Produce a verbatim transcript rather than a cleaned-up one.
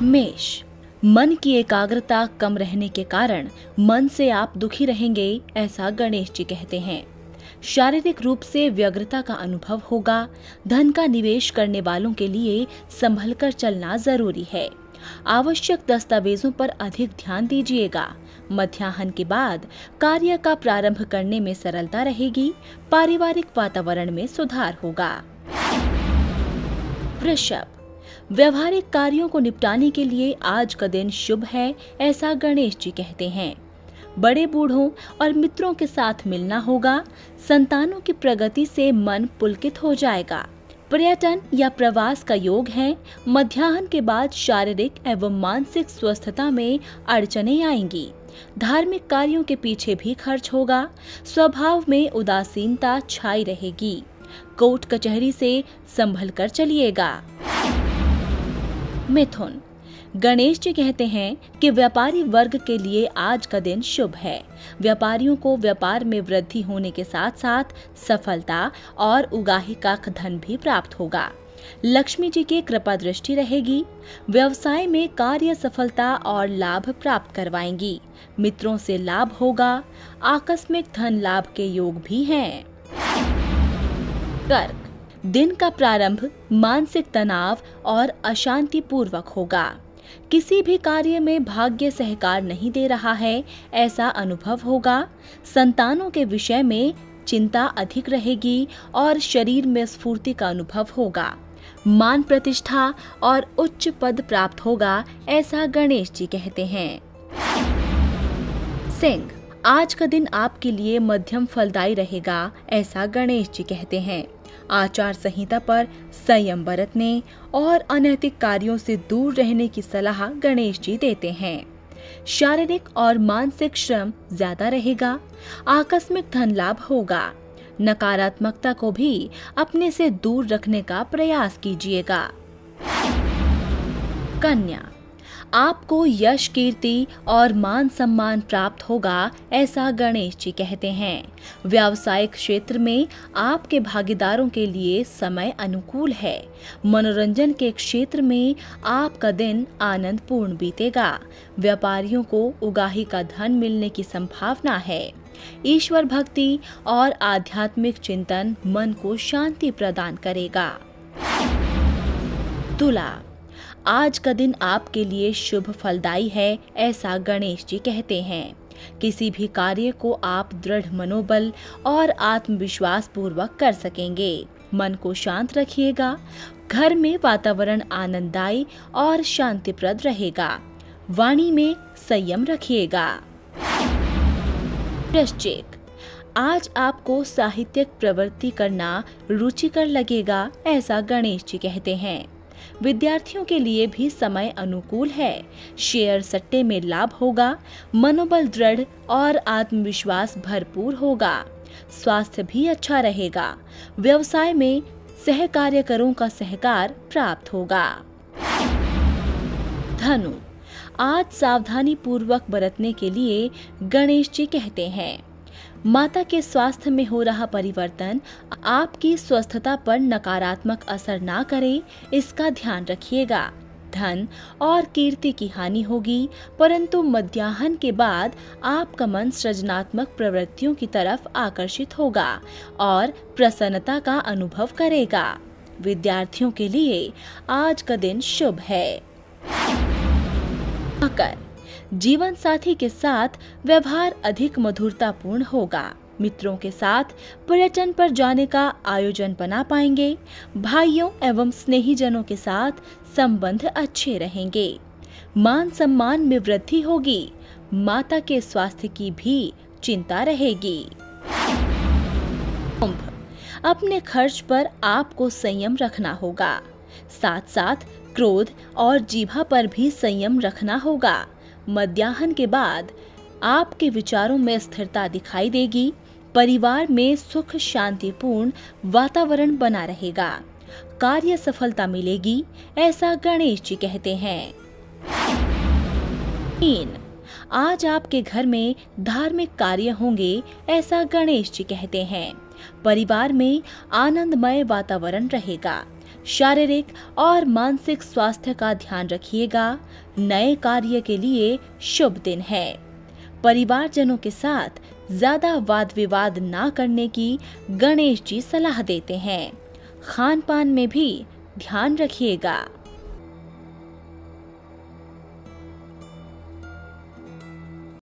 मेष, मन की एकाग्रता कम रहने के कारण मन से आप दुखी रहेंगे, ऐसा गणेश जी कहते हैं। शारीरिक रूप से व्यग्रता का अनुभव होगा। धन का निवेश करने वालों के लिए संभल कर चलना जरूरी है। आवश्यक दस्तावेजों पर अधिक ध्यान दीजिएगा। मध्याह्न के बाद कार्य का प्रारंभ करने में सरलता रहेगी। पारिवारिक वातावरण में सुधार होगा। वृषभ, व्यवहारिक कार्यों को निपटाने के लिए आज का दिन शुभ है, ऐसा गणेश जी कहते हैं। बड़े बूढ़ों और मित्रों के साथ मिलना होगा। संतानों की प्रगति से मन पुलकित हो जाएगा। पर्यटन या प्रवास का योग है। मध्याह्न के बाद शारीरिक एवं मानसिक स्वस्थता में अड़चनें आएंगी। धार्मिक कार्यों के पीछे भी खर्च होगा। स्वभाव में उदासीनता छाई रहेगी। कोर्ट कचहरी से संभल कर चलिएगा। मिथुन, गणेश जी कहते हैं कि व्यापारी वर्ग के लिए आज का दिन शुभ है। व्यापारियों को व्यापार में वृद्धि होने के साथ साथ सफलता और उगाही का धन भी प्राप्त होगा। लक्ष्मी जी की कृपा दृष्टि रहेगी। व्यवसाय में कार्य सफलता और लाभ प्राप्त करवाएंगी। मित्रों से लाभ होगा। आकस्मिक धन लाभ के योग भी हैं। कर्क, दिन का प्रारंभ मानसिक तनाव और अशांति पूर्वक होगा। किसी भी कार्य में भाग्य सहकार नहीं दे रहा है, ऐसा अनुभव होगा। संतानों के विषय में चिंता अधिक रहेगी और शरीर में स्फूर्ति का अनुभव होगा। मान प्रतिष्ठा और उच्च पद प्राप्त होगा, ऐसा गणेश जी कहते हैं। सिंह, आज का दिन आपके लिए मध्यम फलदायी रहेगा, ऐसा गणेश जी कहते हैं। आचार संहिता पर संयम बरतने और अनैतिक कार्यों से दूर रहने की सलाह गणेश जी देते हैं। शारीरिक और मानसिक श्रम ज्यादा रहेगा। आकस्मिक धन लाभ होगा। नकारात्मकता को भी अपने से दूर रखने का प्रयास कीजिएगा। कन्या, आपको यश, कीर्ति और मान सम्मान प्राप्त होगा, ऐसा गणेश जी कहते हैं। व्यावसायिक क्षेत्र में आपके भागीदारों के लिए समय अनुकूल है। मनोरंजन के क्षेत्र में आपका दिन आनंदपूर्ण बीतेगा। व्यापारियों को उगाही का धन मिलने की संभावना है। ईश्वर भक्ति और आध्यात्मिक चिंतन मन को शांति प्रदान करेगा। तुला, आज का दिन आपके लिए शुभ फलदायी है, ऐसा गणेश जी कहते हैं। किसी भी कार्य को आप दृढ़ मनोबल और आत्मविश्वास पूर्वक कर सकेंगे। मन को शांत रखिएगा। घर में वातावरण आनंददायी और शांतिप्रद रहेगा। वाणी में संयम रखिएगा। वृश्चिक, आज आपको साहित्यिक प्रवृत्ति करना रुचिकर लगेगा, ऐसा गणेश जी कहते हैं। विद्यार्थियों के लिए भी समय अनुकूल है। शेयर सट्टे में लाभ होगा। मनोबल दृढ़ और आत्मविश्वास भरपूर होगा। स्वास्थ्य भी अच्छा रहेगा। व्यवसाय में सहकार्यकरों का सहकार प्राप्त होगा। धनु, आज सावधानी पूर्वक बरतने के लिए गणेश जी कहते हैं। माता के स्वास्थ्य में हो रहा परिवर्तन आपकी स्वस्थता पर नकारात्मक असर ना करे, इसका ध्यान रखिएगा। धन और कीर्ति की हानि होगी, परंतु मध्याह्न के बाद आपका मन सृजनात्मक प्रवृत्तियों की तरफ आकर्षित होगा और प्रसन्नता का अनुभव करेगा। विद्यार्थियों के लिए आज का दिन शुभ है। मकर, जीवन साथी के साथ व्यवहार अधिक मधुरतापूर्ण होगा। मित्रों के साथ पर्यटन पर जाने का आयोजन बना पाएंगे। भाइयों एवं स्नेहीजनों के साथ संबंध अच्छे रहेंगे। मान सम्मान में वृद्धि होगी। माता के स्वास्थ्य की भी चिंता रहेगी। कुंभ, अपने खर्च पर आपको संयम रखना होगा। साथ साथ क्रोध और जीभा पर भी संयम रखना होगा। मध्याह्न के बाद आपके विचारों में स्थिरता दिखाई देगी। परिवार में सुख शांतिपूर्ण वातावरण बना रहेगा। कार्य सफलता मिलेगी, ऐसा गणेश जी कहते हैं। तीन, आज आपके घर में धार्मिक कार्य होंगे, ऐसा गणेश जी कहते हैं। परिवार में आनंदमय वातावरण रहेगा। शारीरिक और मानसिक स्वास्थ्य का ध्यान रखिएगा। नए कार्य के लिए शुभ दिन है। परिवारजनों के साथ ज्यादा वाद विवाद ना करने की गणेश जी सलाह देते हैं। खान पान में भी ध्यान रखिएगा।